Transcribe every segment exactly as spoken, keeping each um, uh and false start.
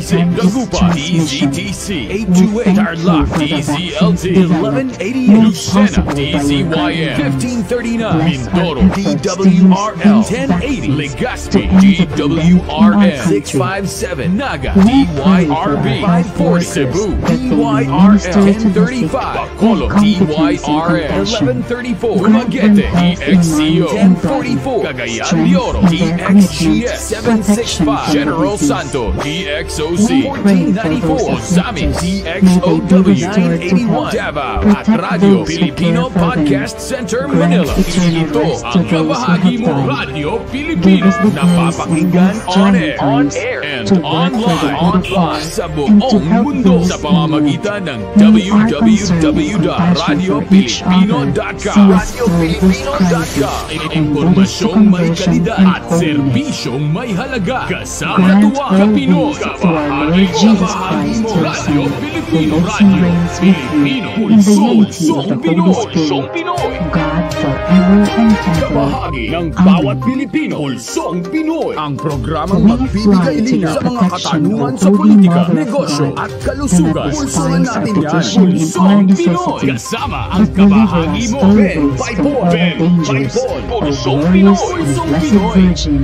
Pasig, Dagupan, D Z T C, eight two eight, Tarlac, D Z L T, eleven eighty-eight, Lucena, D Z Y M, fifteen thirty-nine, Mindoro, D W R L, ten eighty, Legazpi, D W R M, six five seven, Naga, D Y R B, five forty, Cebu, D Y R L, ten thirty-five, Bacolod, D Y R L, eleven thirty-four, Dumaguete, D X C O, ten forty-four, Cagayan de Oro, D X G S, seven sixty-five, General Santo, D X O C, fourteen ninety-four, Ozamis, D X O W, nine eighty-one, Davao, at Radio Filipino Podcast Center, Manila. Ito ang kabahagi mo, Radio Filipino, napapakinggan on air, on air, and online, online sa buong mundo sa pamamagitan ng w w w dot radio filipino dot com. radio filipino dot com. Impormasyong may kalidad at serbisyong may halaga. Kasama tuwa ka Pinoy. Kabahagi mo, kabahagi mo. Radio Filipino, Radio Filipino. Pulsong Pinoy, Pulsong Pinoy. God forever and ever. Kabahagi ng bawat Pilipino, Pulsong Pinoy. Ang programang magbibigay linaw sa mga katanungan sa politika, negosyo at kalusugan. Pulsungan natin yan, Pulsong Pinoy. Kasama ang kabahagi mo, Ben Paipon, Ben Paipon. Pulsong Pinoy, Pulsong Pinoy.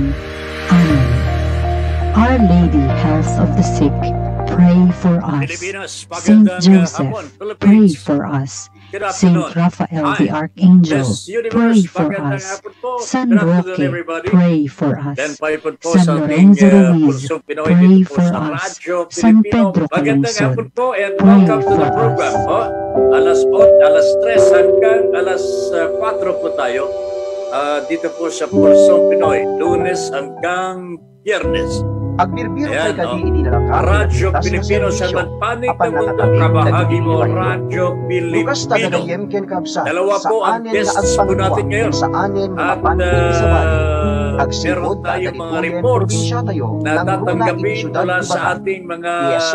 Amen. Our Lady, Health of the Sick, pray for us. Saint Joseph, pray for us. Saint Raphael the Archangel, pray for us. San Roque, pray for us. San Lorenzo Ruiz, pray for us. San Pedro Calungsod, pray for us. Alas alas tres hanggang alas kwatro po tayo. Uh, dito po sa Pulsong Pinoy, Lunes hanggang Biyernes. Agbirbiro kay kadi idinalangka. Radyo Pilipino sa manpanig ng mundo, kabahagi mo, Radyo Pilipino. Dalawa po ang guests po natin ngayon. At uh, meron tayong mga reports na tatanggapin mula sa ating mga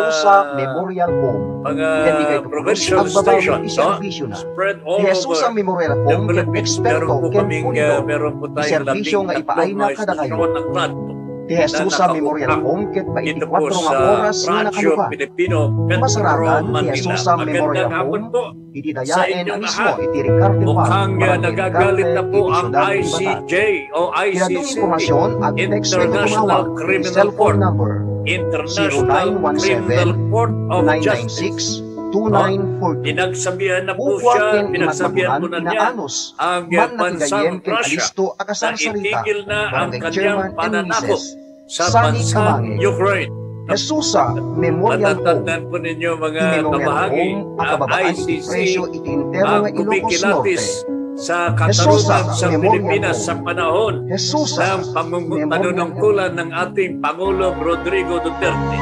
mga provincial stations. No? Spread all over the Philippines. Meron po kaming, uh, meron po tayong labing tatlong mga istasyon ng radyo. Di Jesus sa Memorial Home, ket pa twenty-four nga oras nga nakalupa. Masaragan, di Jesus sa Memorial Home, itidayain ang mismo, iti Ricardo mukhang nagagalit na po ang I C J o I C C, International Criminal Court, International Criminal Court of Justice. Pinagsabihan na po siya, pinagsabihan po na niya ang bansang Russia na itigil na ang kanyang pananakot sa bansang Ukraine. Jesusa, Memorial Home. Matatandaan po ninyo mga kabahagi, ang I C C ang kumikilatis sa katarungan sa Pilipinas sa panahon ng panunungkulan ng ating Pangulong Rodrigo Duterte.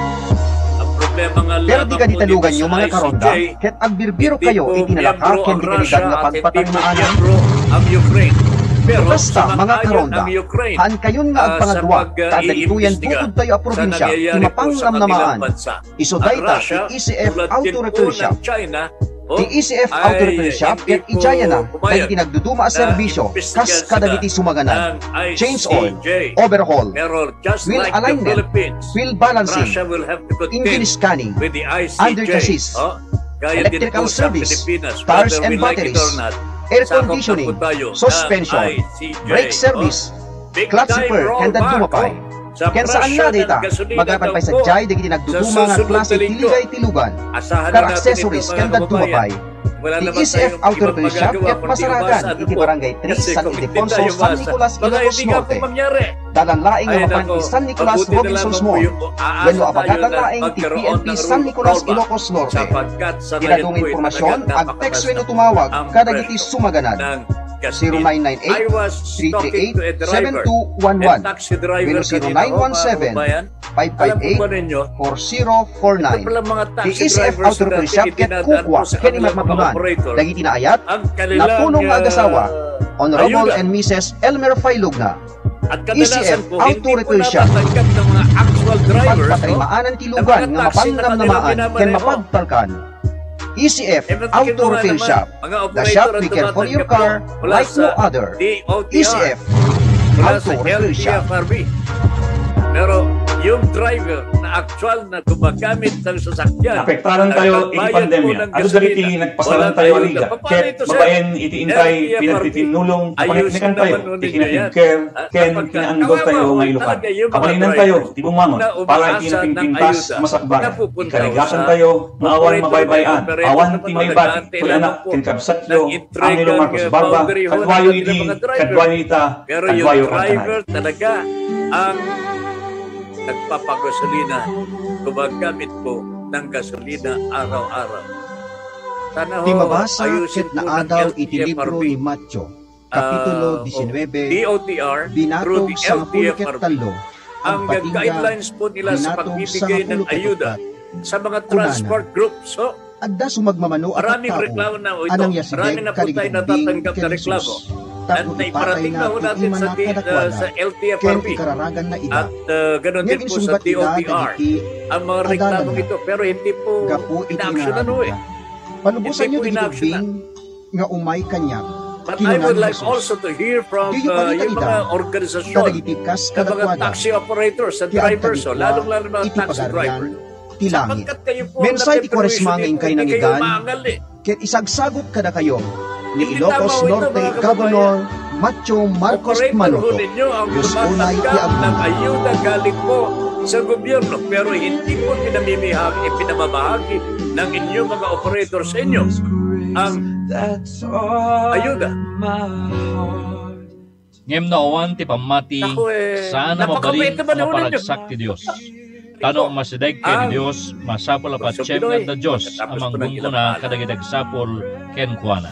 Pero di ka ditalugan nyo mga karonda, ket agbirbiro kayo itinalaka ken di kanidad nga pagpatangnaanan. Ang Ukraine. Pero basta mga karonda, haan kayon nga agpangadwa, kadalituyan bukod tayo a probinsya, timapanglam namaan. Isoday ta, i E C F Auto-Repair Di E C F Auto-Repair Shop, ket ijaya na, kay tinagduduma a serbisyo, kas kadagiti sumaganan. Change oil, overhaul, wheel alignment, wheel balancing, engine scanning, under chassis, electrical service, tires and batteries, air conditioning, suspension, brake service, clutch repair, kandan dumapay. Ken saan na data, magapan pa sa jay, di nagduduma nga klase tiligay tilugan, kar accessories, kandan dumapay. Di E C F Auto-Repair Shop, ket masaragan, iti barangay three, San Ildefonso, San Nicolas, Ilocos Norte. Dalang laing nga mapan ti San Nicolas, Robinsons Mall. Wenno abagadan laing ti P N P San Nicolas, Ilocos Norte. Ginagong informasyon, ag text wenno tumawag, kadagiti sumaganan. zero nine nine eight, three three eight, seven two one one, wenno zero nine one seven, five five eight, four zero four nine. Di E C F Auto-Repair Shop, ket kukwa, ken imagmapunan. Dagiti naayat, napunong nga ag-asawa, Honorable and Missus Elmer Failugna. E C F Auto-Repair Shop, pagpatrimaanan tilugan nga mapangam namaan, ken mapagtalkan. E C F Auto-Repair Shop, the shop we care for your car like no other. E C F Auto-Repair Shop. Pero yung driver na actual na gumagamit ng sasakyan. Apektaran tayo iti pandemya. Ano dali ti nagpasalan tayo aliga. Ket babaen iti intay pinagtitinulong panitnikan tayo. Ti kinatid care ken kinaandor tayo ng ilukan. Kapalinan tayo ti bumangon para iti napingpingpas masakbayan. Ikaligasan tayo maawan mabaybayan. Awan ti maybat ti anak ken kabsat yo Angelo Marcos Barba kadwayo iti kadwayo ita kadwayo ang driver talaga ang nagpapagasolina, gumagamit po ng gasolina araw-araw. Sana ho, Di mabasa ayusin ket po na ng adaw L T iti F R libro B. ni Matthew, Kapitulo Uh, nineteen, D O T R through binatog the sa L T F R B. talo, Ang guidelines po nila sa pagbibigay ng ayuda sa mga transport groups. So, adda sumagmamano at maraming tao, reklamo na o ito. anang yasigay Maraming na po tayo kaligding natatanggap na ken reklamo. Jesus. At Tapos naiparating na ho natin sa, iti uh, mana sa L T F R ken B. ikararagan na ida. At uh, ganoon din po sa D O T R. Ang mga reklamo ito, pero hindi po ina-actionan ho eh. Palubusan Hindi niyo po ina-actionan. dinubing nga umay kanya. But I would like also to hear from uh, yung mga organisasyon, kadagitikas ng mga kadakwada, taxi operators at drivers, so lalong-lalo mga iti taxi pagaryan, driver. tilangit. Sapagkat kayo po Mensay ti napeperwisyon Kwaresma nga dito, inkay hindi kayo nangigan, maangal eh. ket isagsagot kada kayo ni Hindi Ilocos tama ho ito, Norte mga Governor Macho Marcos Operator ho Manuto. ninyo ang Diyos unay tumatanggap iagno. ng ayuda galing po sa gobyerno, pero hindi po pinamimihagi, ipinamamahagi ng inyong mga operator sa inyo ang ayuda. Ngem na owan ti pamati, Ako eh, sana napakabait mabalik naman ho ninyo. maparagsak ti Diyos. Tanong masideg kay Ang- ni Diyos, masapol apat Gusto siyem Pinoy. nga da Diyos, Pagkatapos amang po ng bungko ilang na pala. kadagidag sapol ken kuana.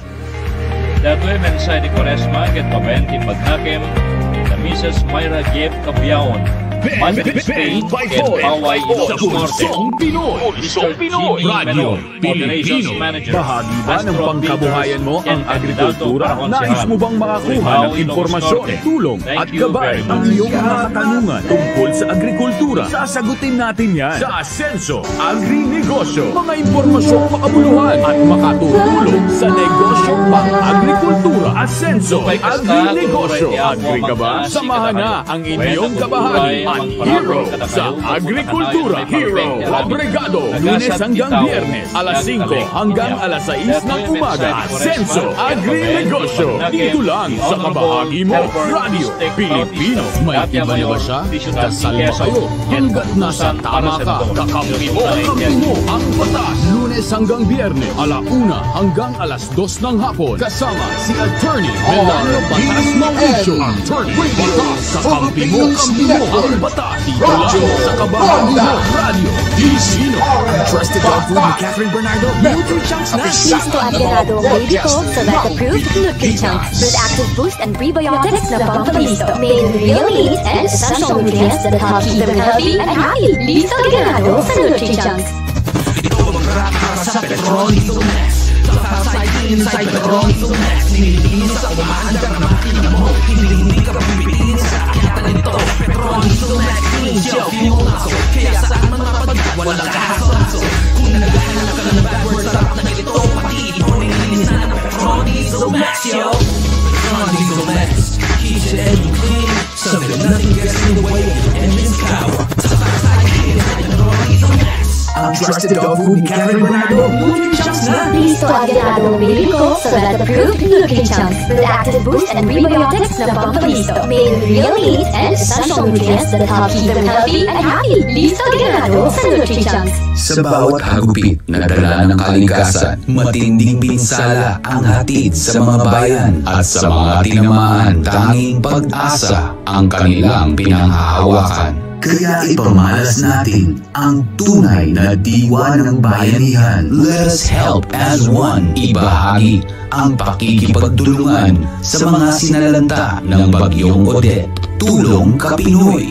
Dato'y mensay di Kwaresma, ket paben ti pagnakem, na Missus Myra Jeff Cabiaon, Manfred Spain, ken Paway Ilocos Norte. Pulsong Pinoy. Pulsong Pinoy. Radio Pilipino. Bahagi ba ng pangkabuhayan mo ang agrikultura? Nais mo bang makakuha ng impormasyon, tulong at gabay ang iyong mga katanungan tungkol sa agrikultura? Sasagutin natin yan sa Asenso Agri-Negosyo. Mga impormasyong makabuluhan at makatutulong sa negosyo pang agrikultura. Asenso Agri-Negosyo. Agri ka ba? Samahan na ang inyong kabahagi at hero sa agrikultura. Hero Obregado, Lunes hanggang Biyernes, alas singko hanggang alas sais ng umaga. Asenso Agri-Negosyo. Dito lang sa kabahagi mo. Radio Pilipino. May iba na ba siya? Dasal mo kayo. Hanggat nasa tama ka, kakampi mo. Kakampi mo ang batas. Lunes hanggang Biyernes, alauna hanggang alas dos ng hapon. Kasama si Attorney Melano Batas Mauricio. Attorney Batas. Kakampi mo, kampi mo ang batas. Dito lang sa kabahagi mo. Radio Pilipino. Trusted dog food ni Catherine Bernardo. Nutri-Chunks na. Listo at ganado ang baby ko sa Vet-approved Nutri-Chunks with active boost and prebiotics na pampalisto. Made with real meat and essential nutrients that help keep them healthy and happy. Listo at ganado sa Nutri-Chunks. Ito ang rap para sa Petrolito Max. Outside, inside Petrolito Max. Nilinis sa umaandar na makina mo. Hindi hindi ka pipiliin sa aking talento. Petrolito Max, clean shelf, yung laso. Kaya saan man mapagkat, walang kahaso. Kung naghahanap ka ng bad words, sarap na ganito. Pati ito, nilinis na ng Petrolito Max, yo. Petrolito Max, keeps your engine clean. So that nothing gets in the way of your engine's power. Outside, inside Petrolito Max. Ang trusted dog food ni Catherine Bernardo. Nutri-Chunks na. Listo at ganado ang baby ko sa Vet-approved Nutri-Chunks with active boost and prebiotics na pampalisto. Made with real meat and essential nutrients that help keep them healthy and happy. Listo at ganado sa Nutri-Chunks. Sa bawat hagupit na dala ng kalikasan, matinding pinsala ang hatid sa mga bayan at sa mga tinamaan, tanging pag-asa ang kanilang pinanghahawakan. Kaya ipamalas natin ang tunay na diwa ng bayanihan. Let us help as one. Ibahagi ang pakikipagtulungan sa mga sinalanta ng Bagyong Odette. Tulong Kapinoy.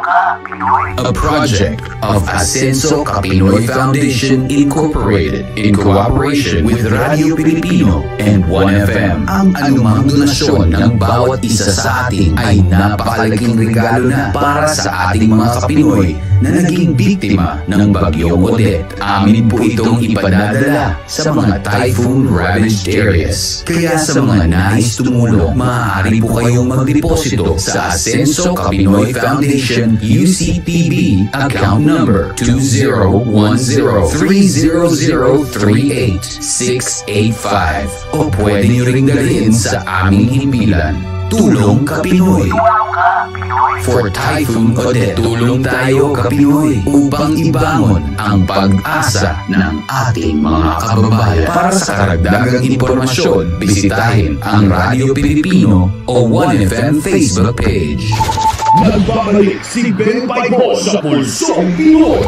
A project of Asenso Kapinoy Foundation Incorporated in cooperation with Radio Pilipino and one F M. Ang anumang donasyon ng bawat isa sa atin ay napakalaking regalo na para sa ating mga Kapinoy na naging biktima ng bagyong Odette. Amin po itong ipadadala sa mga typhoon-ravaged areas. Kaya sa mga nais tumulong, maaari po kayong magdeposito sa Ascenso Kapinoy Foundation U C P B account number two zero one zero three zero zero three eight six eight five o pwede nyo ring dalhin sa aming himpilan, Tulong Kapinoy. For Typhoon Odette, tulong tayo Kapinoy upang ibangon ang pag-asa ng ating mga kababayan. Para sa karagdagang impormasyon, bisitahin ang Radyo Pilipino o one F M Facebook page. Nagbabalik si Ben Paiko sa Pulsong Pinoy.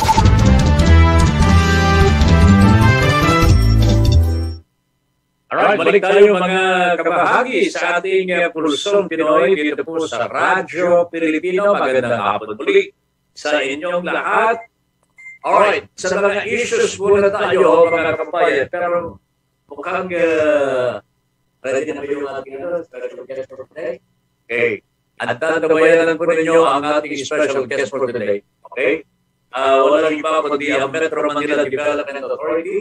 Alright, balik tayo mga kabahagi sa ating uh, Pulsong Pinoy dito po sa Radyo Pilipino. Magandang hapon muli sa inyong lahat. Alright, sa mga issues muna tayo mga kabayan. Pero mukhang uh, ready na yung ating special guest for today. Okay. At tatabayanan po ninyo ang ating special guest for today. Okay? Uh, walang iba kundi ang Metro Manila Development Authority.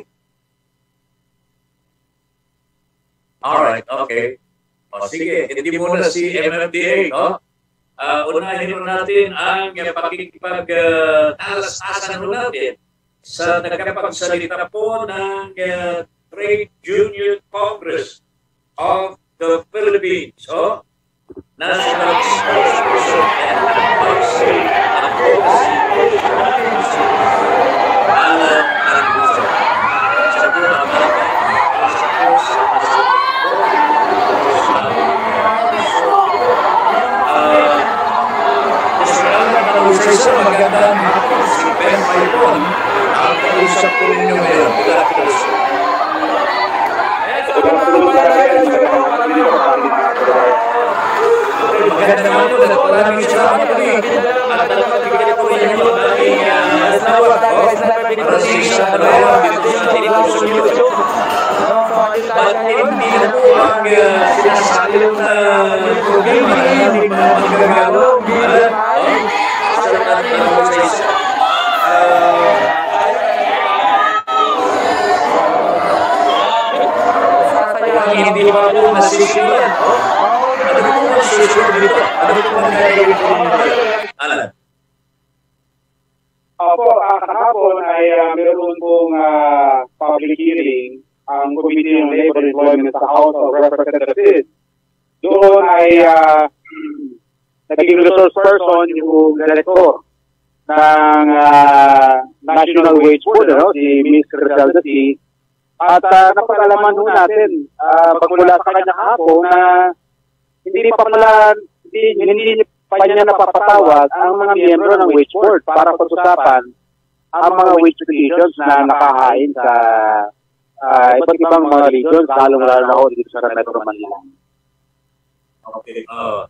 Alright, okay. O sige, hindi muna si M M D A, no? Uh, unahin mo natin ang pakikipag-talasasan uh, natin sa nagkapagsalita po ng uh, Trade Union Congress of the Philippines, o? National Spokesperson and Advisory Advocacy Alan Anguso. Sa po ang Sa magandang hapon, si Ben Paiko ang kausap ko rin nyo ngayon. Magandang hapon at maraming salamat kami. At nagpapagigit ko rin yung aking tawag para sa dalawang dito sa Pilipinas. At hindi na po ang sinasabi na problema na natin magagawa. Hindi pa po nasisimulan. Ano po ang solution dito? Ano po ang gagawin ko dito? Alan? Opo, kahapon ay uh, meron pong uh, public hearing ang Committee on Labor and Employment sa House of Representatives. Doon ay uh, naging resource person yung director ng uh, National Wage Board, no? Si Miz Criselda C. At uh, napag-alaman ho natin uh, pagmula sa kanya hapon na hindi pa pala, hindi, hindi pa niya napapatawag ang mga miyembro ng Wage Board para pag-usapan ang mga wage petitions na nakahain sa uh, iba't ibang mga regions, lalong-lalo na ho dito sa Metro Manila. Okay. Uh,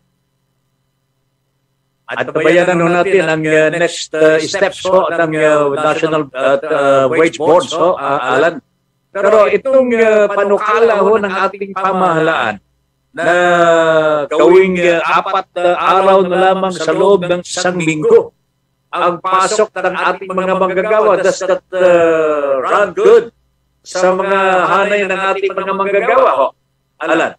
at tabayanan ho natin ang uh, next uh, steps po ng uh, National uh, uh, Wage Board, so, uh, Alan. Pero itong uh, panukala ho ng ating pamahalaan na gawing uh, apat uh, araw na lamang sa loob ng isang linggo ang pasok ng ating mga manggagawa, does that uh, run good sa mga hanay ng ating mga manggagawa ho? Alan?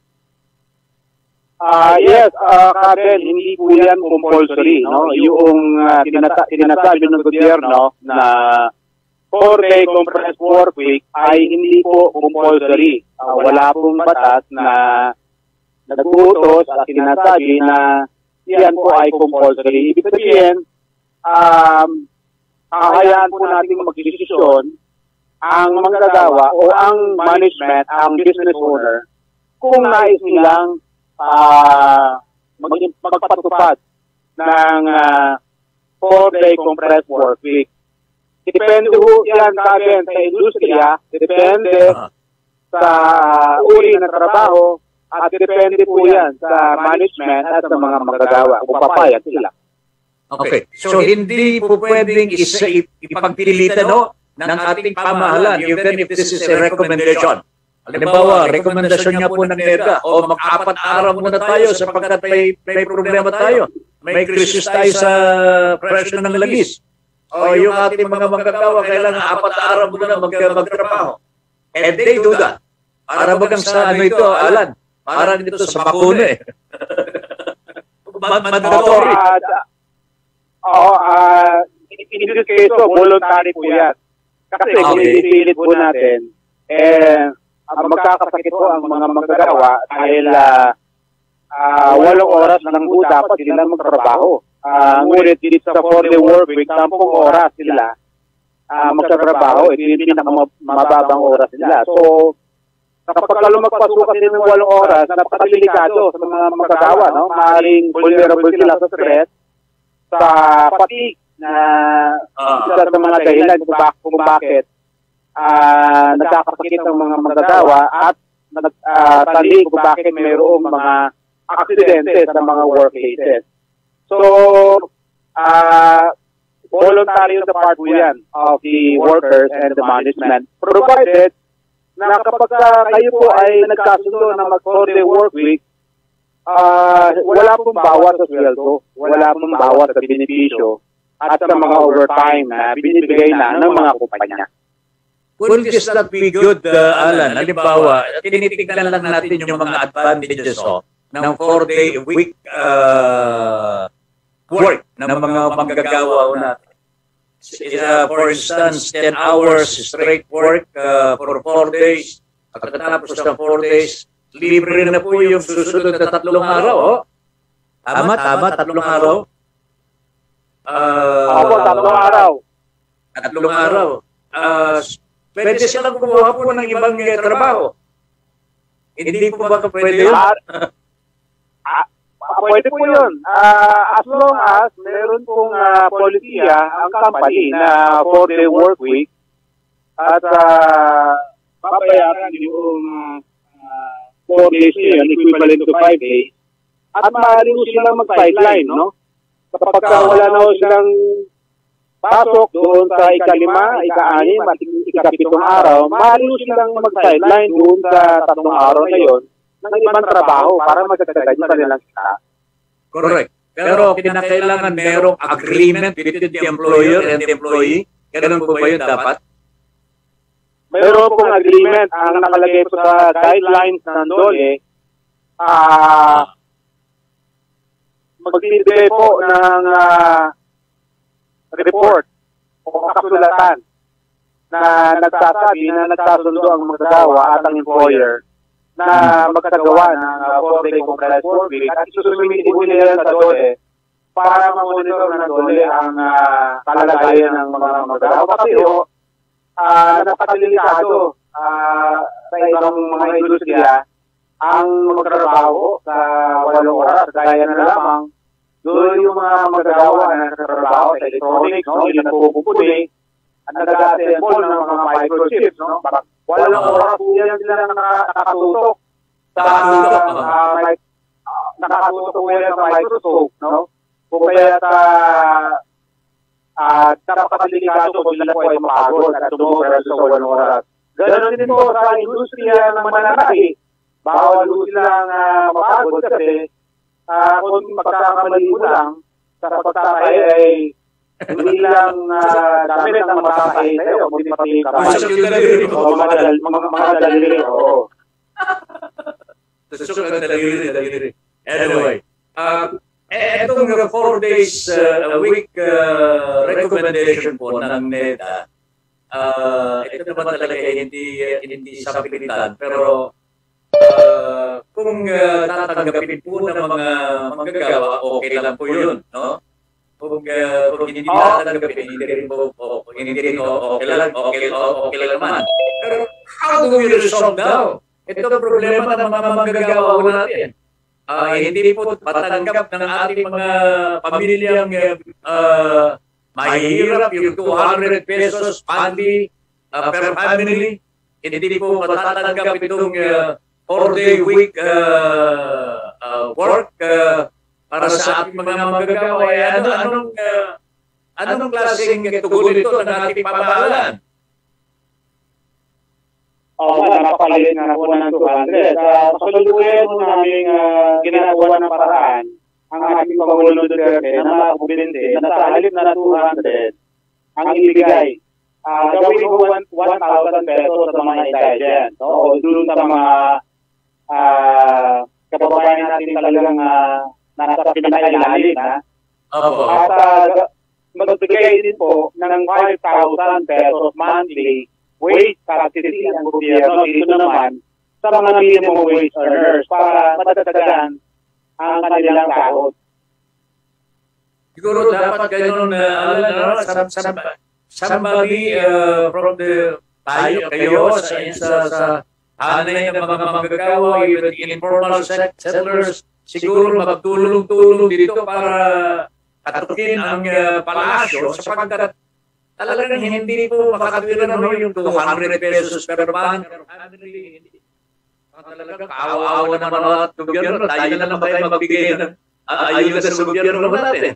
Uh, yes, uh, Karen, hindi po yan compulsory. No? Yung uh, sinasabi ng gobyerno na four-day compressed work week ay hindi po compulsory. Uh, wala pong batas na nag-utos at sinasabi na yan po ay compulsory. Ibig sabihin, um, hahayaan po natin mag-desisyon ang manggagawa o ang management, ang business owner, kung nais nilang uh, mag- magpatupad ng uh, four-day compressed work week. Depende po yan sa akin sa industriya, depende sa uri ng trabaho, at depende po yan sa management at sa mga magagawa kung papayag sila. Okay. So, hindi po pwedeng isa ipagpilitan no, ng ating pamahalaan even if this is a recommendation. Halimbawa, rekomendasyon niya po ng NEDA o mag-apat araw muna tayo sapagkat may, may problema tayo. may krisis tayo sa presyo ng langis. O yung ating mga manggagawa, kailangan apat na araw muna mag magtrabaho. And they do that. Para bagang sa ano ito, Alan, parang dito sa bakuna eh. Mandatory. Oo, in this case, voluntary po yan. Kasi kung ipilit po natin, eh, magkakasakit po ang mga manggagawa dahil uh, walong oras lang po dapat sila magtrabaho. Uh, ngunit dito sa four-day work week, sampung oras sila uh, magtatrabaho. Ito yung pinakamababang oras nila. So, kapag lumagpaso kasi ng walong oras, napakadelikado sa mga magagawa, no? Maaaring vulnerable sila sa stress, sa fatigue, na isa sa mga dahilan kung, bak kung bakit uh, nagkakasakit ng mga magagawa at uh, tali kung bakit mayroong mga aksidente sa mga workplaces. So, uh, voluntary yung the part po yan of the workers and the management, provided na kapag uh, kayo po ay nagkasundo na mag-four-day work week, uh, wala pong bawas sa sweldo, wala pong bawas sa benepisyo at sa mga overtime na binibigay na ng mga kumpanya. Would this not be good, uh, Alan? Halimbawa, tinitignan lang natin yung mga advantages oh, ng four-day week uh, work ng mga manggagawa natin. Uh, for instance, ten hours straight work uh, for four days. Pagkatapos ng four days, libre na po yung susunod na tatlong araw. Oh. Tama, tama, tatlong araw. Uh, Opo, tatlong araw. Tatlong araw. Uh, pwede silang kumuha po ng ibang uh, trabaho. Hindi po ba pwede yun? Pwede po yun. Uh, as long as meron pong uh, polisiya ang company na four-day work week at uh, babayaran yung uh, four days yun, equivalent to five days, at maaari mo silang mag-sideline, no? Kapag wala na silang pasok doon sa ikalima, ika-anim, at ikapitong araw, maaari mo silang mag-sideline doon sa tatlong araw na yun ng ibang trabaho para magkakagad yung kanilang kita. Correct. Pero kinakailangan merong agreement between the employer and the employee. Ganun po ba yun dapat? Mayroon pong agreement ang nakalagay po sa guidelines ng DOLE. Ah, magbibigay po ng uh, report o kasulatan na nagsasabi na nagsasundo ang magagawa at ang employer na magkagawa ng uh, four-day compressed work week at isusumitin po nila sa DOLE para mamonitor ng DOLE ang uh, kalagayan ng mga magagawa. Kasi o, uh, napakadelikado uh, sa ibang mga industriya ang magtrabaho sa walong oras. Gaya na lamang doon yung mga magagawa na nagtrabaho sa electronics, no? Yung nagpupupuli at nag-assemble ng mga microchips, no? Walang oras po yan sila nakatutok sa uh, uh, nakatutok po yan sa microscope, no? Kung kaya sa uh, napakadelikado po sila po ay mapagod at tumopera sa walang oras. Ganon din po sa industriya ng mananaki. Bawal po silang uh, mapagod kasi uh, kung pagkakamali mo lang sa pagtatay ay hindi lang uh, damit ang matatay sa'yo, kundi pati kapay. O mga daliri. Oo. Susok ang daliri, daliri. Anyway, uh, etong four days uh, a week uh, recommendation po ng NEDA, uh, ito naman talaga hindi, hindi sapilitan, pero uh, kung uh, tatanggapin po ng mga manggagawa, okay lang po yun, no? Kung, uh, kung hindi tatanggapin, hindi rin po, oh, hindi rin okay lang, okay, okay lang naman. Pero how do we resolve now? Ito ang problema ng mga manggagawa natin. Uh, hindi po patanggap ng ating mga pamilyang uh, mahihirap yung two hundred pesos pandi uh, per family. Hindi po matatanggap itong uh, four-day week uh, uh, work uh, para sa ating mga manggagawa. Ano, anong, uh, anong klaseng tugon ito ng ating pamahalaan? Oo, oh, napapalit na po ng two hundred. Uh, Kasalukuyan po namin uh, ginagawa ng paraan ang ating Pangulo Duterte na mga kumbinte na sa halip na two hundred ang ibigay. Uh, gawin ko one thousand pesos sa mga intelligent. No? O doon sa mga uh, kababayan natin talagang uh, nasa pinakailalim. Opo. At uh, magbigay din po ng five thousand pesos monthly wage subsidy ang gobyerno dito naman sa mga minimum wage earners para madagdagan ang kanilang sahod. Siguro dapat ganun na uh, uh, somebody uh, from the tayo kayo sa sa sa hanay ng mga manggagawa, yung informal settlers, siguro magtulong-tulong dito para katukin ang uh, palasyo sapagkat talagang hindi po makatwira no yung two hundred pesos per month. Talagang kaawa-awa naman ang gobyerno. Tayo na lang ba kayo magbigay ng ayuda sa gobyerno natin?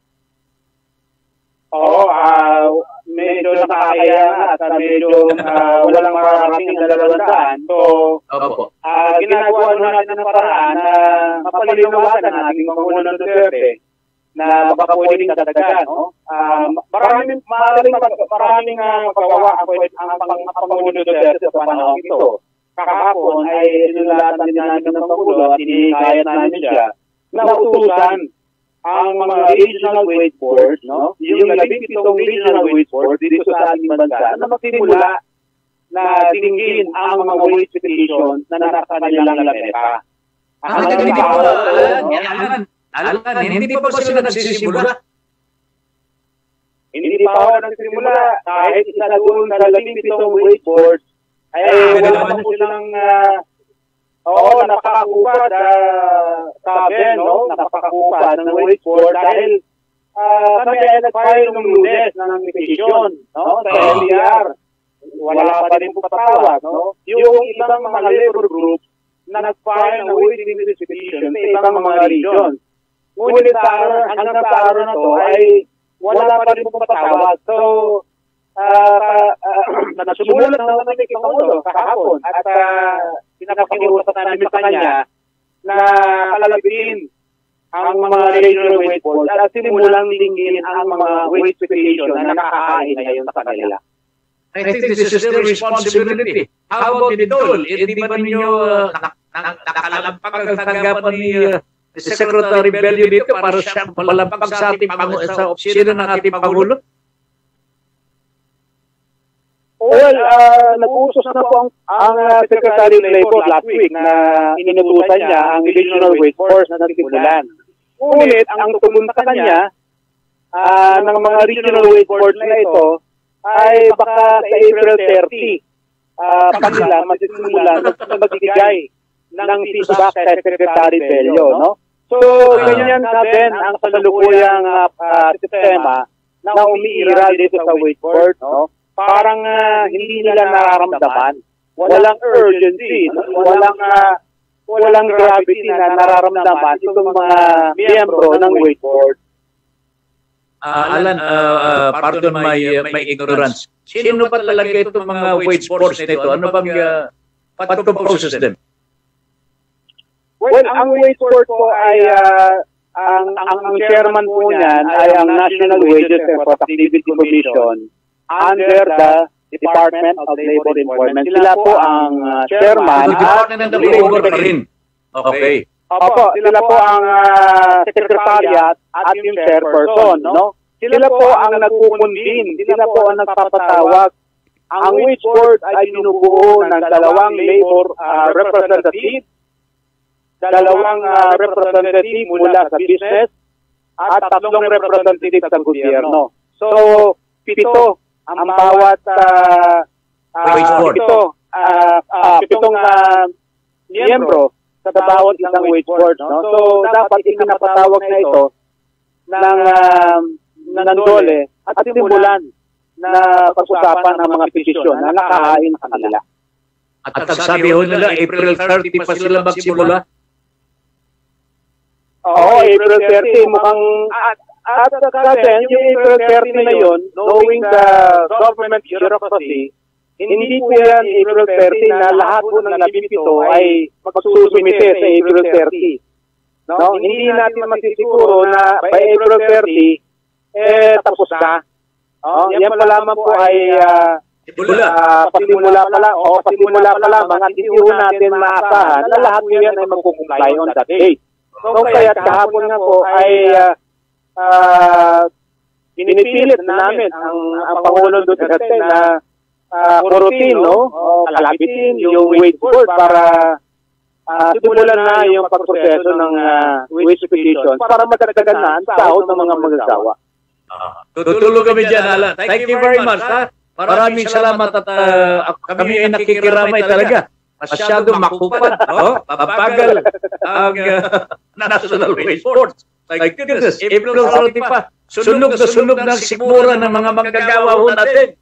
Oo, uh, medyo nakakaya at uh, medyo uh, walang mararating ang dalawang daan. So, uh, ginagawa na natin ng paraan na uh, mapalinawagan natin mga Pangulo Duterte na baka pwedeng kadagdagan. No? Uh, maraming maraming maraming uh, magawa ang, ang, ang Pangulo Duterte sa panahon ito. Kahapon ay sinulatan din namin ng Pangulo at hinihikayat namin siya na utusan ang mga regional wage boards, no? Yung labing pitong regional wage boards dito sa ating bansa na magsimula na tingin ang mga wage petition na nasa kanilang lamesa. Ah, hindi pa alam, alam, hindi pa ba sila nagsisimula? Hindi pa ako nagsisimula. Kahit isa doon sa labing pitong wage boards, ay wala pa po silang oo, napakakupa sa sabi, no? Napakakupa ng wage board dahil uh, kami ay nag-file ng lunes ng petition, no? Sa L D R. Wala pa rin po patawag, no? Yung ibang mga labor groups na nag-file ng wage petition sa ibang mga regions. Ngunit sa araw, hanggang sa araw na to ay wala pa rin po patawag. So, Uh, uh, uh, nasumulat na naman kay Pangulo kahapon at uh, pinapakiusap namin sa kanya na kalalabitin ang mga regional wage boards at simulang tingin ang mga wage petition na nakakain ngayon sa kanila. I think this is their responsibility. How about the dole? Hindi ba ninyo nakalampag ang tanggapan ni Secretary Bello dito para siya malampag sa ating sa opisina ng ating Pangulo? Well, uh, nag-usos na po ang, ang uh, Secretary of Labor last week na inutusan niya ang regional wage force na nagsimulan. Ngunit, ang tugon sa kanya uh, ng mga regional wage force na ito ay baka sa April thirty uh, kanila magsisimula na magbigay ng feedback kay Secretary Bello. No? So, ganyan natin ang kasalukuyang uh, uh, sistema na umiiral dito sa wage force. No? Parang uh, hindi nila nararamdaman. Walang urgency, walang uh, walang gravity na nararamdaman itong mga miyembro ng wage board. Uh, Alan, uh, uh, pardon my, uh, my ignorance. Sino pa talaga itong mga wage boards na ito? Ano bang, uh, what composes them? Well, ang wage board po ay, uh, ang, ang, ang chairman po niyan ay ang National Wages and Productivity Commission under the Department of Labor Employment. Sila po ang uh, chairman at labor rin. Okay. Opo, sila po ang uh, secretariat at yung chairperson, no? Sila po ang nagkukumbin, sila po ang nagpapatawag. Ang wage board ay binubuo ng dalawang labor uh, representative, dalawang uh, representative mula sa business, at tatlong representative sa gobyerno. So, pito ang bawat uh, uh, pito, uh, uh, pitong uh, miyembro sa bawat isang wage board. No? So, dapat ikinapatawag na ito ng, uh, ng dole at simulan na pag-usapan ng mga petisyon na nakahain sa kanila. At sabi ho nila, April thirty pa sila magsimula? Oo, April thirty. Mukhang... At, At kasi, yung April thirty na yun, knowing the government bureaucracy, hindi po yan April thirty na lahat po ng labing pito ay magsusumite sa April thirty. no, hindi natin masisiguro na by April thirty, eh, tapos na. Oh, yan pa lamang po ay uh, uh, pasimula pa lang, o pasimula pa lamang at hindi po natin maasahan na lahat yan ay magkukumply on that day. So, kaya kahapon nga po ay uh, uh, pinipilit na namin ang, ang Pangulong Duterte na uh, kurutin, no? O kalabitin yung wage board para uh, simulan na yung pagproseso ng uh, wage petition para matagdagan na ang sahod ng mga magagawa. Tutulog kami dyan, Alan. Thank you very much. Ha? Maraming salamat at uh, kami ay nakikiramay talaga. Masyado makupad. Oh, papagal ang uh, National Wage Board. My goodness, April thirty pa. Sunog na sunog ng sikmura ng mga manggagawa ho natin.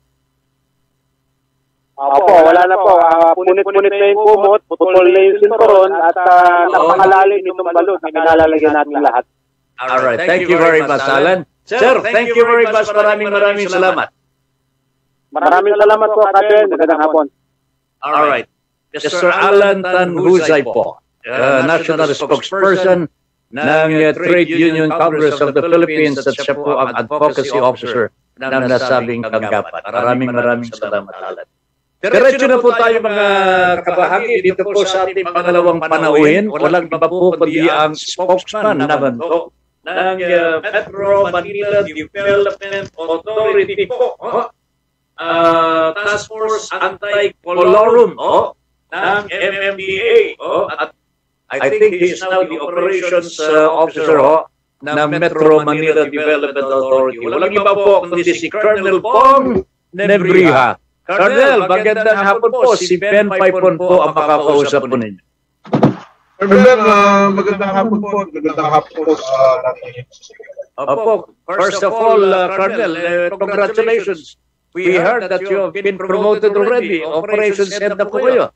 Opo, wala na po. Uh, punit-punit na yung kumot, putol na yung sinturon, at uh, napakalalim itong balot na kinalalagyan natin lahat. Alright, thank you very much, Alan. Sir, thank you very much. Maraming maraming salamat. Maraming salamat po, Captain. Magandang hapon. Alright. Mister Alan Tanhuzay po, uh, National Spokesperson ng uh, Trade Union Congress of the Philippines at siya po ang Advocacy Officer ng nasabing tanggapan. Maraming maraming salamat, Alan. Diretso na po tayo mga kabahagi dito po sa ating pangalawang panauhin. Walang iba po kundi ang spokesman naman po ng uh, Metro Manila Development Authority po. Oh. Uh, Task Force Anti-Colorum oh, ng M M D A. Oh, at I think he is now the Operations uh, Officer oh, ng Metro Manila Development Authority. Walang iba po kundi si Colonel Pong Nebriha. Colonel, magandang hapon po. Si Ben Paipon po ang makakausap po ninyo. Colonel, uh, magandang hapon po. Magandang hapon po sa natin. Opo, first of all, uh, Colonel, uh, congratulations. We heard that you have been promoted already. Operations head na po kayo.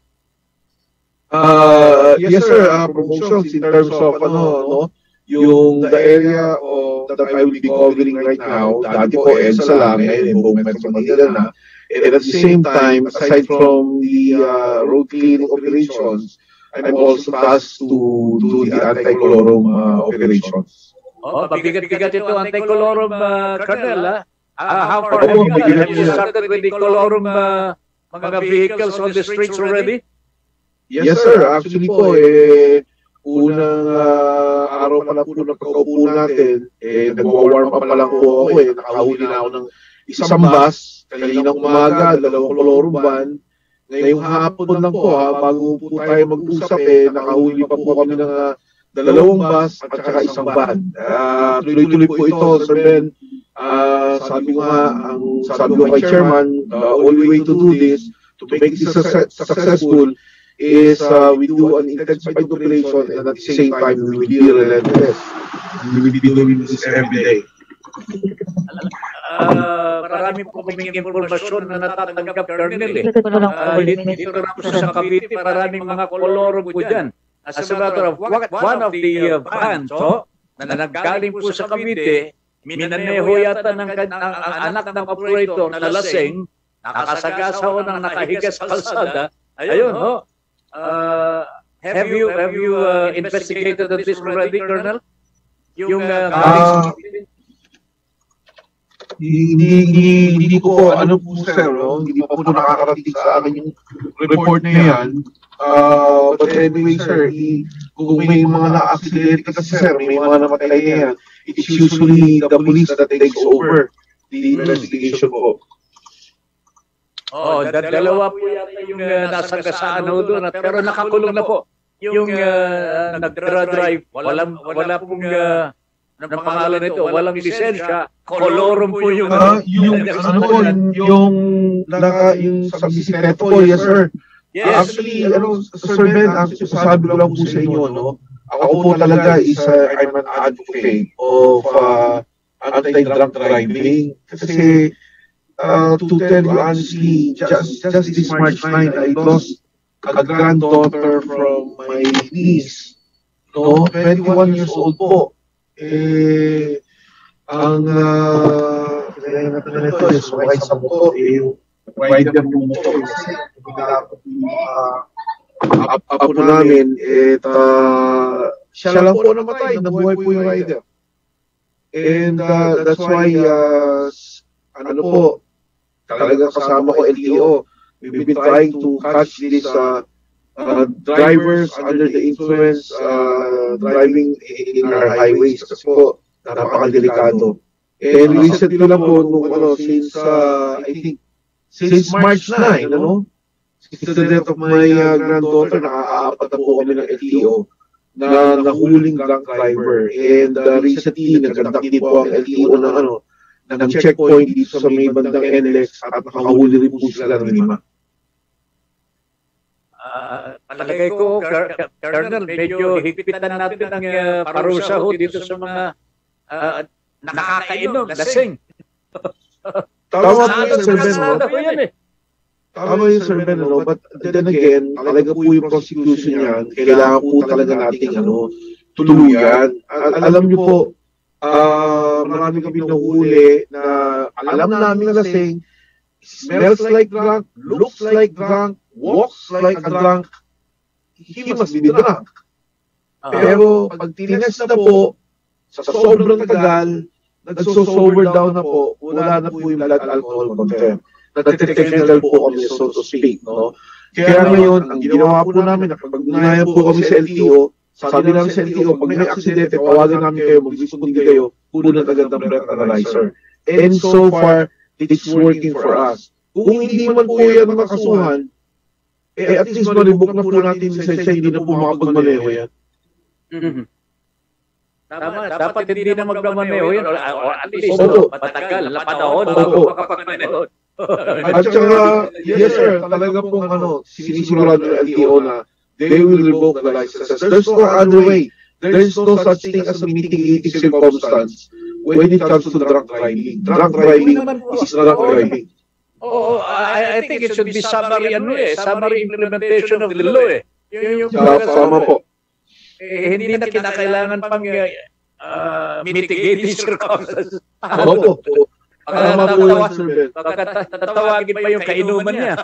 Uh, yes, sir. Uh, promotions in terms of ano, no, yung the area of that I will be covering right now. Dati po, EDSA lang, ngayon, buong Metro Manila na. And at the same time, aside from the uh, road clearing operations, I'm also tasked to do the anti-colorum uh, operations. Oh, pabigat-bigat ito, anti-colorum, uh, Colonel, ha? Uh, how far have you, have you started with the colorum uh, mga vehicles on the streets already? Yes, sir. Actually po, eh, unang uh, araw pa lang po ng pagkaupo natin, eh, nag-warm up pa lang po ako, eh, nakahuli na ako ng isang bus, kaninang umaga, dalawang colorum van. Ngayong hapon lang po, ha, bago po tayo mag-usap, eh, nakahuli pa po kami ng uh, dalawang bus at saka isang van. Uh, tuloy-tuloy po ito, Sir Ben. Uh, sabi ko nga, ang sabi ko kay Chairman, the only way to do this, to make this successful, is uh, we do an intensified operation and at the same time, we will be relentless. We will be doing this every day. Uh, marami po kaming informasyon na natatanggap, Colonel. Eh. Uh, dito na po sa Cavite, maraming mga koloro po dyan. As a matter of fact, one of the uh, vans oh, na naggaling po sa Cavite, minaneho yata ng ang, ang anak ng operator na lasing, nakasagasa ho ng nakahiga sa kalsada. Ayun, ho. Uh, have you have you uh, investigated this already, Colonel? Yung uh, uh, hindi, hindi, hindi ko po, ano po sir, no? Hindi pa po nakakarating sa akin yung report na yan. Uh, but anyway sir, i, kung may mga na-accelerate kasi sir, may mga namatay na yan, it's usually the police that takes over the investigation po. Oh, dalawa po yata yung uh, nasa gasaan ho doon, pero nakakulong na po. Yung uh, nag-drive, walang, wala pong uh, ng pangalan nito, walang lisensya, kolorum po yung... Uh, yung, ano po, yung, naka, yung sa bisikleta po, yes sir. Yes. Actually, ano, Sir Ben, actually, sabi ko lang po sa inyo, no? Ako po talaga is, uh, I'm an advocate of uh, anti-drunk driving. Kasi, uh, to tell you honestly, just, just this March ninth, I lost a granddaughter from my niece. No? twenty-one years old po. Eh, ang uh, kaya natin na ito is right sa motor, eh, yung rider ng motor kasi pinakapag yung uh, apo namin, eh, uh, siya lang po namatay, nabuhay po yung rider. And uh, that's why, uh, ano po, talaga kasama ko L T O. We've been trying to catch these uh, uh, drivers under the influence uh, driving in our highways. Kasi po, napakadelikado. And recently lang po, nung, ano, since, uh, I think, since March nine, ano, since the death of my uh, granddaughter, nakakaapat na po kami ng L T O na nahuling drunk driver. And uh, recently, nagkandak din po ang L T O ng, ano, ng checkpoint dito sa may bandang N L X at nakahuli rin po sila ng lima. Uh, palagay ko, Colonel, medyo higpitan natin ang uh, parusa ho dito sa mga uh, nakakainom, lasing. Tama po yun, Sir Ben, no? Tama yun, Sir Ben, no? But then again, talaga po yung prosecution niyan, kailangan po talaga nating ano, tuluyan. Al alam niyo po, uh, marami kami nahuli na alam namin na lasing, smells like drunk, looks like drunk, walks like a drunk, he must be drunk. Pero pag tinest na po, sa sobrang tagal, nagso-sober down na po, wala na po yung blood alcohol content. Nag-technical po kami, so to speak. No? Kaya ngayon, ang ginawa po namin, nakapag-unayan po kami sa L T O, sabi namin sa L T O, pag may aksidente, tawagan namin kayo, mag-responde kayo, punan agad ng breath analyzer. And so far, it's working for us. Kung hindi man po yan makasuhan, eh at least maribok na po natin sa hindi na po makapagmaneho yan. Mm-hmm. Tama, dapat hindi na magmamaneho yan. O at least, no, matagal, lapanahon, bago makapagmaneho. At saka, yes sir, talaga pong ano, sinisigurado ng L T O na they will revoke the licenses. There's no other way. There's no such thing as a mitigating circumstance when it comes to drunk driving. Drunk driving is drunk driving. Oh, I, I think it should be summary, ano eh, summary implementation of the law eh. Yung, yung, Sama po. Eh, hindi na kinakailangan pang uh, mitigating circumstances. Opo. Tama po yun, Sir Ben. Tatawagin pa yung kainuman niya.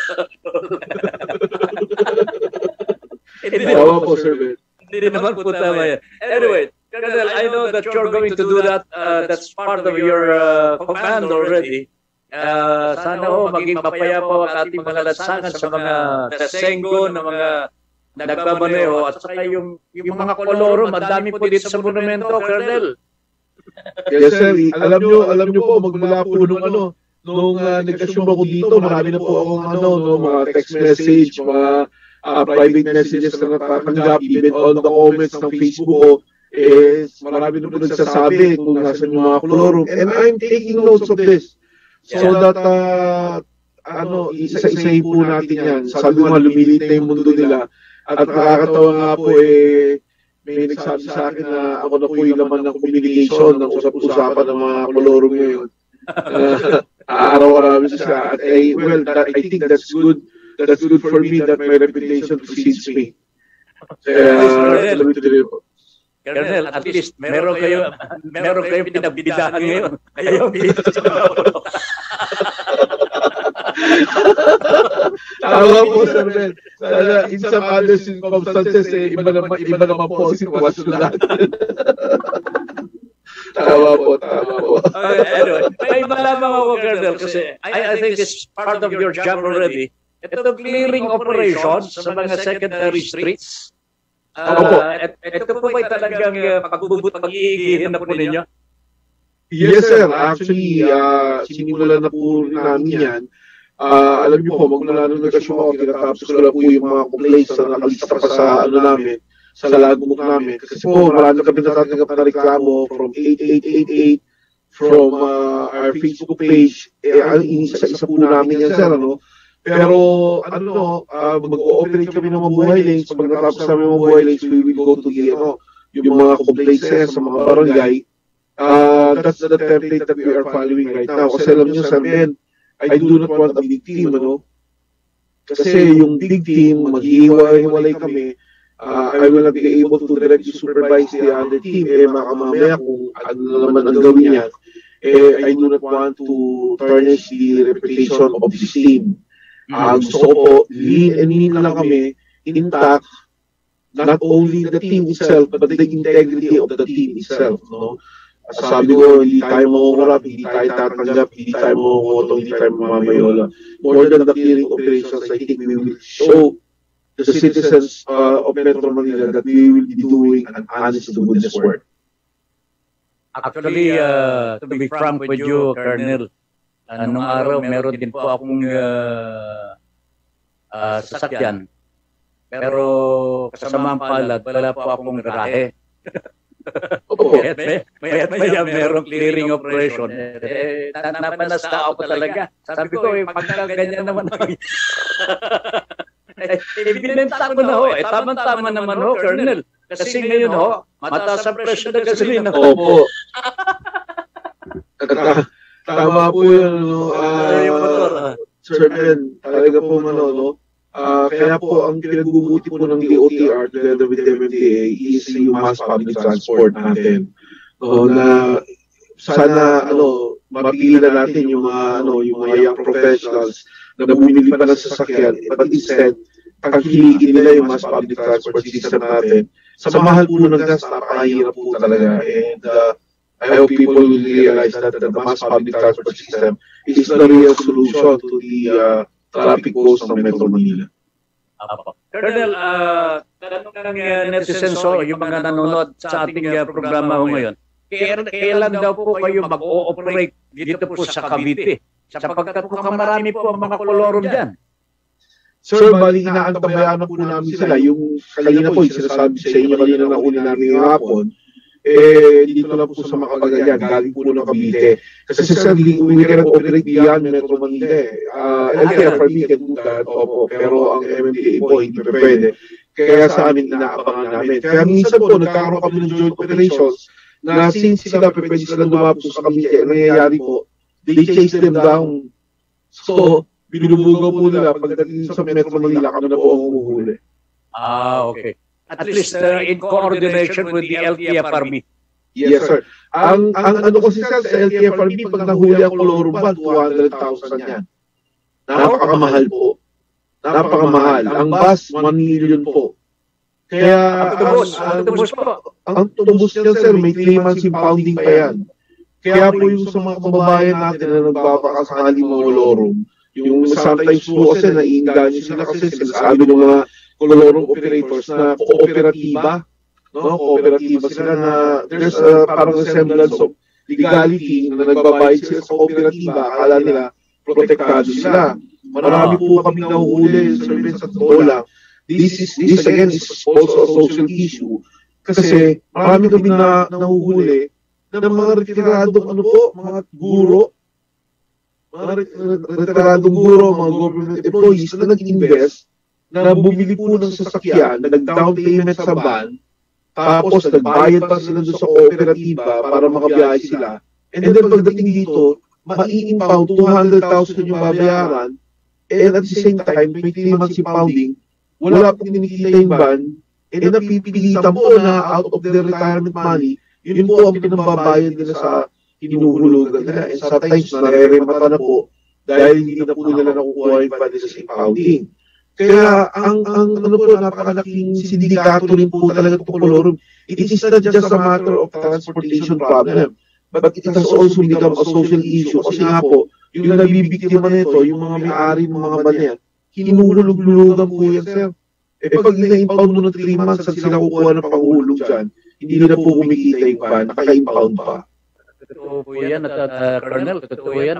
Tama po, Sir Ben. Hindi naman po tama yan. Anyway, Colonel, I know that you're going to do that. Uh, that's part of your uh, command already. Uh, sana ho maging mapayapa ang ating mga lansangan sa mga tasenggo na mga nagmamaneho at saka yung, yung mga koloro, madami po dito sa monumento, Colonel. Yes sir, alam nyo, alam nyo po, magmula po nung ano, nung uh, nag-assume ako dito, marami na po akong ano, no, mga text message, mga uh, private messages na natatanggap, even all the comments ng Facebook ko, is marami na po nagsasabi kung nasan yung mga koloro. And I'm taking notes of this. So that, uh, ano, isa-isahin po natin yan. Sabi mo, lumilit na yung mundo nila. At nakakatawa nga po, eh, may nagsabi sa akin na ako na po yung laman ng communication, ng usap-usapan ng mga koloro ngayon. Uh, Araw-araw siya. At, eh, well, that, I think that's good. That's good for me that my reputation precedes me. Uh, Colonel, at least meron kayo meron kayong pinagbidahan ngayon. Kayo Tama po, Sir Ben. Sana in some other circumstances, eh, iba naman, iba naman po ang sitwasyon natin. Tama po, tama po. Okay, anyway, may malaman ako, Colonel, kasi I, I think it's part of your job already. Ito clearing operations sa mga secondary streets. Uh, et, ito po ba talagang uh, pagbubut, pag-iigihin na po ninyo? Yes sir, actually, uh, sinimulan na po namin yan. Uh, alam niyo po, magmula nung nag-assume ako, tinatapos ko na po yung mga complaints na nakalista pa sa ano namin, sa logbook namin. Kasi po, marami kami natatanggap na reklamo from eight eight eight eight, from uh, our Facebook page. Eh, inisa-isa po namin yan sir, ano? Pero ano, uh, mag-ooperate kami ng mabuhay lanes. Pag natapos namin ng mabuhay lanes, we will go to the, ano, yung mga complaints na sa mga barangay. Uh, that's the template that we are following right now. Kasi alam nyo sa men, I do not want a big team, ano? Kasi yung big team, maghihiwalay kami. Uh, I will not be able to directly supervise the other team. Eh, makamamaya kung ano naman ang gawin niya. Eh, I do not want to tarnish the reputation of this team. Uh, gusto ko po, lean and mean lang kami, intact, not only the team itself, but the integrity of the team itself. No? Sabi ko, hindi tayo mangungurap, hindi tayo tatanggap, hindi tayo mangungutong, hindi tayo mamamayola. More than the clearing operations, I think we will show the citizens uh, of Metro Manila that we will be doing an honest to goodness work. Actually, uh, to be frank with you, Colonel, anong araw meron din po akong uh, uh, sasakyan. Pero kasamaang palad, wala po akong garahe. Opo. Mayat maya merong clearing operation. Eh, napanasta ako talaga. Sabi ko, eh, pagka ganyan naman ako. Eh, binenta ko na ho. Eh, tamang-tama naman ho, Colonel. Kasi ngayon ho, mataas ang presyo na gasolina. Opo. Tama po yun, no? Uh, Sir Ben, talaga po, ano, no? Uh, kaya po, ang pinagbubuti po ng D O T R together with M M D A is yung mass public transport natin. No, na sana, ano, mapili na natin yung mga, ano, yung mga young professionals na bumili pa ng sasakyan, but instead, tangkilikin nila yung mass public transport system natin. Sa mahal po ng gas, napakahirap po talaga. And uh, I hope people will realize that the mass public transport system is the real solution to the uh, traffic woes ng Metro Manila. Colonel, uh, tanong ng uh, netizens ho, yung mga nanonood sa ating uh, programa ho ngayon, kailan daw po kayo mag-ooperate dito po sa Cavite? Sapagkat po marami po ang mga kolorum dyan. Sir, bali inaantabayan na po namin sila. Yung kanina po, yung sinasabi sa inyo kanina na uli namin yung hapon, eh, dito lang po sa Makapagayan, galing po ng Cavite. Kasi sir, we cannot operate beyond Metro Manila eh. Uh, L T F R B can do that, opo, pero ang M M D A po hindi pa pwede. Kaya sa amin, inaabangan namin. Kaya minsan po, nagkakaroon kami ng joint operations na since sila pwede silang dumapos sa Cavite, nangyayari po, they chase them down. So, binubugaw po nila pagdating sa Metro Manila, kami na po ang umuhuli. Ah, okay. At least uh, in coordination with the L T F R B. Yes, sir. Ang ang ano kasi sir, sa L T F R B, pag nahuli ang kolorum ban, two hundred thousand yan. Napakamahal po. Napakamahal. Ang bus, one million po. Kaya, ang tubos, ang tubos po. Ang tubos niya, sir, may three months impounding pa yan. Kaya po yung sa mga kababayan natin na nagbabakasakali mga kolorum, yung sometimes po kasi naiinganyo sila kasi sinasabi ng mga kolorum operators na kooperatiba, no? Kooperatiba sila na there's a parang semblance of legality na nagbabayad sila sa kooperatiba, akala nila protektado sila. Marami po kami nahuhuli, Sir Ben, sa totoo lang. This is this again is also a social issue kasi marami kami na nahuhuli ng mga retiradong ano po, mga guro, mga retiradong guro, mga government employees na nag-invest na bumili po ng sasakyan, nag-down payment sa van, tapos nagbayad pa sila doon sa kooperatiba para makabiyahe sila. And then pagdating dito, mai-impound two hundred thousand yung babayaran, and at the same time, may three months impounding, wala pong kinikita yung van, and napipilitan po na out of their retirement money, yun po ang pinambabayad nila sa hinuhulugan nila. And sometimes, nareremata na po dahil hindi na po nila nakukuha yung van nila sa impounding. Kaya ang ang ano po, napakalaking sindikato rin po talaga itong kolorum. It is not just a matter of transportation problem, but it has also become a social issue. Kasi nga po, yung nabibiktima nito, yung mga may-ari ng mga van yan, hinulog-lulogan po yan, sir. Eh pag nila-impound mo ng three months, saan sila kukuha ng panghulog dyan, hindi na po kumikita yung van, naka-impound pa. Totoo po yan, at uh, Colonel, totoo yan,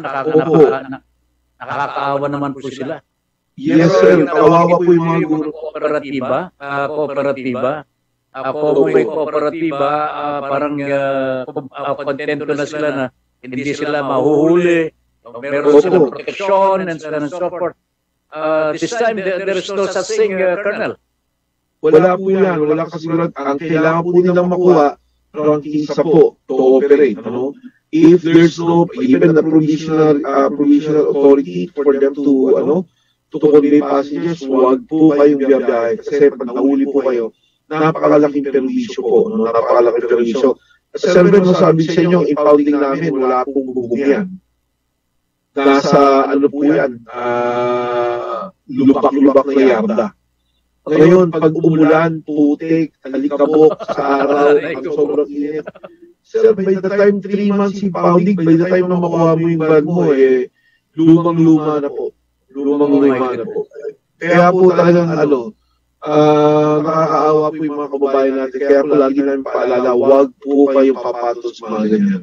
nakakaawa naman po sila. Yes, sir. Kawawa po yung mga guro. Kooperatiba, uh, kooperatiba, ako may kooperatiba, uh, parang uh, uh, kontento na sila na hindi sila mahuhuli, meron silang protection, and so on and so forth. Uh, this time, there, there is no such thing, uh, Colonel. Wala po yan. Wala kasigurad. Ang kailangan po nilang makuha, ranking sa po, to operate. Ano? If there's no, even a provisional, uh, provisional authority for them to, ano, to convey passengers, huwag po kayong biyabiyahe. Kasi pag nahuli po kayo, napakalaking perwisyo po. No? Napakalaking perwisyo. Sir Ben, masabi sa inyo, impounding namin, wala pong bubong yan. Nasa, ano po yan, uh, lubak-lubak na yarda. Ngayon, pag umulan, putik, talikabok sa araw, ang sobrang init. Sir, by the time three months impounding, by the time na makuha mo yung van mo, eh, lumang-luma na po. Lumang-luma na po. Kaya po talagang ano, uh, nakakaawa po yung mga kababayan natin. Kaya po lagi namin paalala, huwag po kayong papatos mga ganyan.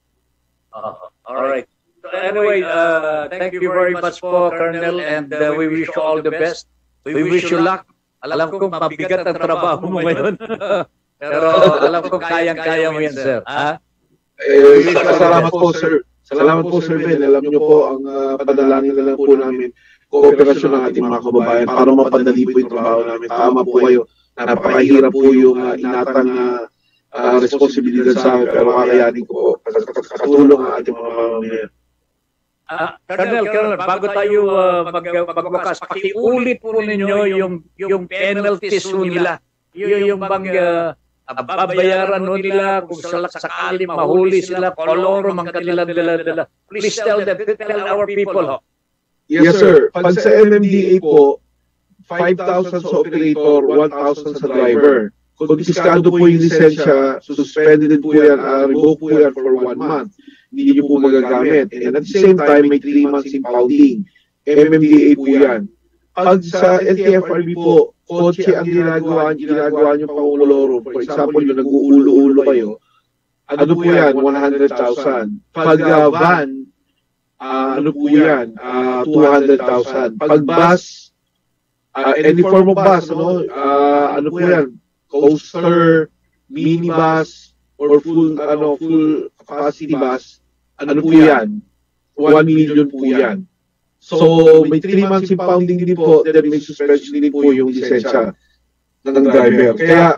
Uh, all right. So anyway, uh, thank you very much po, Colonel, and uh, we wish you all the best. We wish you luck. Alam ko mabigat ang trabaho mo ngayon. Pero alam ko kayang-kaya mo yan, sir. Ha? Eh, salamat po, sir. Salamat po, Sir Ben. Alam niyo po, ang uh, padalangin na lang po namin, kooperasyon ng ating mga kababayan para mapadali po yung trabaho namin. Tama po kayo. Napakahirap po yung uh, inatang uh, uh, responsibilidad sa amin. Pero kakayanin ko po. Katulong ang ating mga mamamayan. Uh, Colonel, Colonel, bago tayo uh, mag, magwakas, pakiulit po ninyo yung, yung penalties nila. Yung, yung bang uh, babayaran nila kung sakali mahuli sila, kolorum ang kanilang dala-dala. Please tell them, tell our people. Ho. Yes, sir. Pag sa M M D A po, five thousand sa operator, one thousand sa driver. Kung diskado po yung lisensya, suspended po yan, uh, revoke po yan for one month. Hindi nyo po magagamit. And at the same time, may three months impounding. M M D A po yan. Pag sa L T F R B po, kotse ang ginagawa, ginagawa nyo pang uloro. For example, yung nag-uulo-ulo kayo, ano po yan? one hundred thousand. Pag uh, van, uh, ano po yan? Uh, two hundred thousand. Pag bus, uh, any form of bus, ano, uh, ano po yan? Coaster, minibus, or full, ano, full capacity bus, ano po yan? one million po yan. So, may three months impounding din po, then may suspension din po yung lisensya ng driver. Kaya,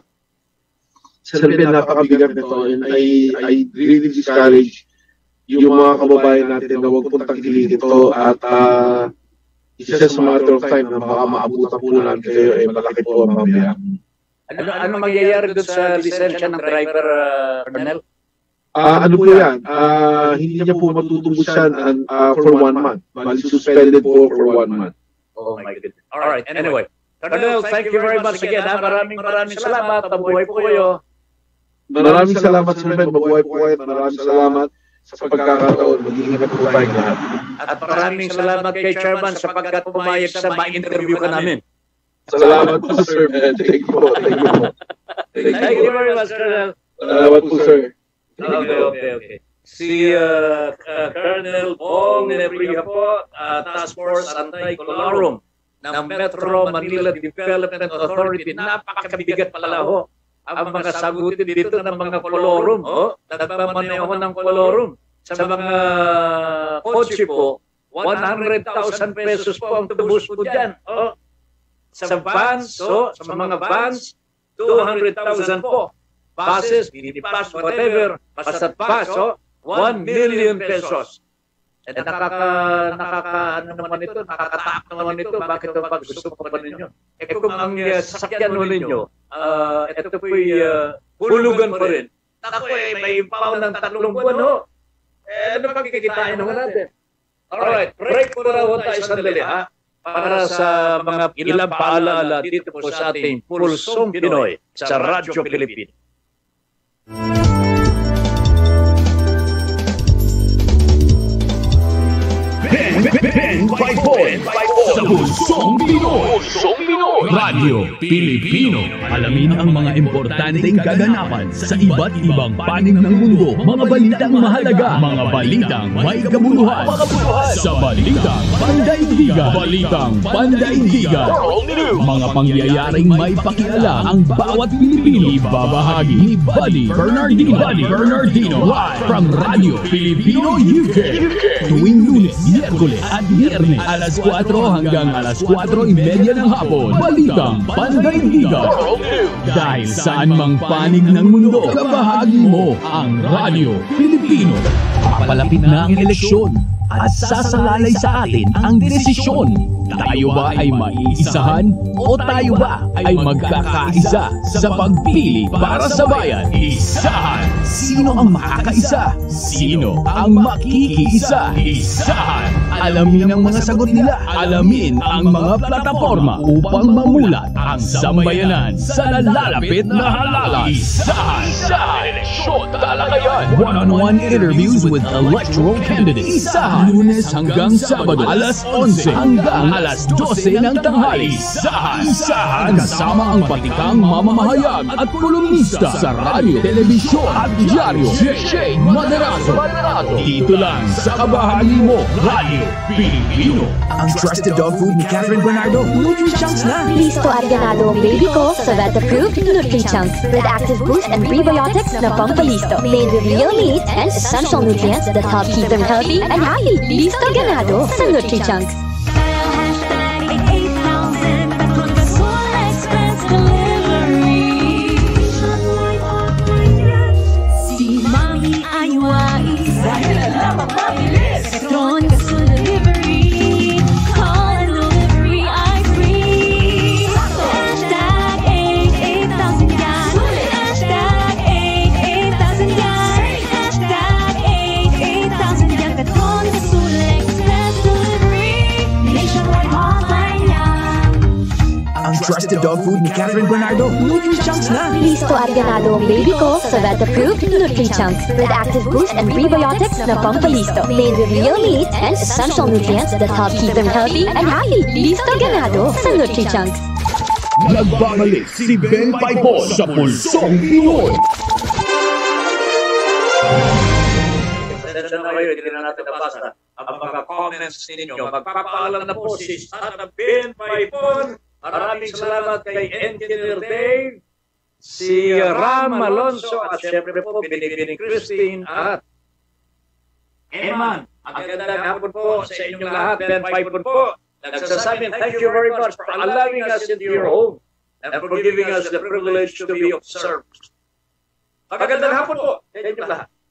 Sir Ben, napakabigat nito, and I, I really discourage yung mga kababayan natin na huwag pong tagilid ito at uh, it's just a matter of time na baka maabutan po natin kayo, eh, malaki po ang mamaya. Ano, ano mangyayari doon sa lisensya ng driver, uh, Colonel? Uh, ano po yan? Uh, hindi niya po matutubos yan uh, for one month. Bali suspended po for one month. Oh my goodness. All right. Anyway, Colonel, thank you very much again. Ha? Maraming maraming salamat. Mabuhay po kayo. Maraming salamat, Sir Ben. Mabuhay po kayo. Maraming salamat sa pagkakataon. Mag-iingat po tayo lahat. At maraming salamat kay Chairman sapagkat pumayag sa ma-interview ka namin. Salamat po, Sir Ben. Thank you po. Thank you po. Thank you very much, Colonel. Salamat po, sir. Okay, okay, okay. Si uh, uh, Colonel Bong Nebriha po, uh, Task Force Anti-Colorum ng Metro Manila Development Authority. Napakabigat pala ho ang mga sagutin dito ng mga colorum. Oh, nagpamaneho ng colorum. Sa mga kotse po, one hundred thousand pesos po ang tubos po dyan. Oh, sa vans, so, sa mga vans, two hundred thousand po. Buses, minipass, whatever, basta pass, so, one million pesos. At nakaka, nakaka, ano naman ito, nakakatak naman ito, bakit ito pag gusto pa ninyo? Eh kung ang uh, sasakyan mo ninyo, uh, ito po'y uh, hulugan pa rin. Ako eh, may impound ng tatlong buwan, ho. Eh, ano pang kikitain naman natin? Alright, break po na ho tayo sandali, ha? Para sa mga ilang paalaala dito po sa ating Pulsong Pinoy sa Radyo Pilipinas. Ben five four sa Pulsong Pinoy. Radyo Pilipino. Alamin ang mga importanteng kaganapan sa iba't ibang panig ng mundo. Mga balitang mahalaga, mga balitang may kabuluhan. Sa Balitang Pandaigdigan. Balitang Pandaigdigan. Mga pangyayaring may pakialam ang bawat Pilipino. Ibabahagi ni Buddy Bernardino. Buddy Bernardino. Live from Radyo Pilipino U K. Tuwing Lunes, Miyerkules at Biyernes alas kwatro hanggang alas kwatro imedya ng hapon. Balitang Pandaigdigan. Dahil saan mang panig ng mundo, kabahagi mo ang Radyo Pilipino. Papalapit na ang eleksyon at sasalalay sa atin ang desisyon. Tayo ba ay maiisahan o tayo ba ay magkakaisa sa pagpili para sa bayan? Isahan! Sino ang makakaisa? Sino ang makikiisa? Isahan! Alamin ang mga sagot nila. Alamin ang mga plataforma upang mamulat ang sambayanan sa nalalapit na halalan. Isahan! Isahan! Eleksyon talakayan! One-on-one interviews with electoral candidates. Isahan! Lunes hanggang Sabado, alas onse hanggang alas dose ng tanghali. Isahan! Isahan! Kasama ang batikang mamamahayag at kolumnista sa radyo, telebisyon at dyaryo. Shea Moderato. Dito lang sa kabahagi mo, Radyo Pilipino. Ang trusted dog food ni Catherine Bernardo, Nutri-Chunks na. Listo at ganado ang baby ko sa vet-approved Nutri-Chunks with active boost and prebiotics na pampalisto. Made with real meat and essential nutrients that help keep them healthy and happy. Listo ganado sa Nutri-Chunks. Petron Gasol Delivery. Call and delivery ay free. Hashtag eight eight thousand yan. Hashtag eight eight thousand yan. Hashtag eight eight thousand yan. Petron Gasol Express Delivery. Nationwide hotline yan. Ang trusted dog food ni Catherine Bernardo, Nutri-Chunks na. Listo at ganado ang baby ko sa vet-approved Nutri-Chunks with active boost and prebiotics na pampalisto. Made with real meat and essential nutrients that help keep them healthy and happy. Listo ganado sa Nutri-Chunks. Nagbabalik si Ben Paipon sa Pulsong Pinoy. Pasensya na kayo, hindi na natin nabasa ang mga comments ninyo. Magpapaalam na po si Sana Ben Paipon. Maraming salamat kay Engineer Dave, si Ram Alonso, at syempre po Binibining Christine at Eman. Magandang hapon po sa inyong lahat. Ben Paipon po nagsasabi, thank you very much for allowing us into your home and for giving us the privilege to be observed. Magandang hapon po sa inyong lahat.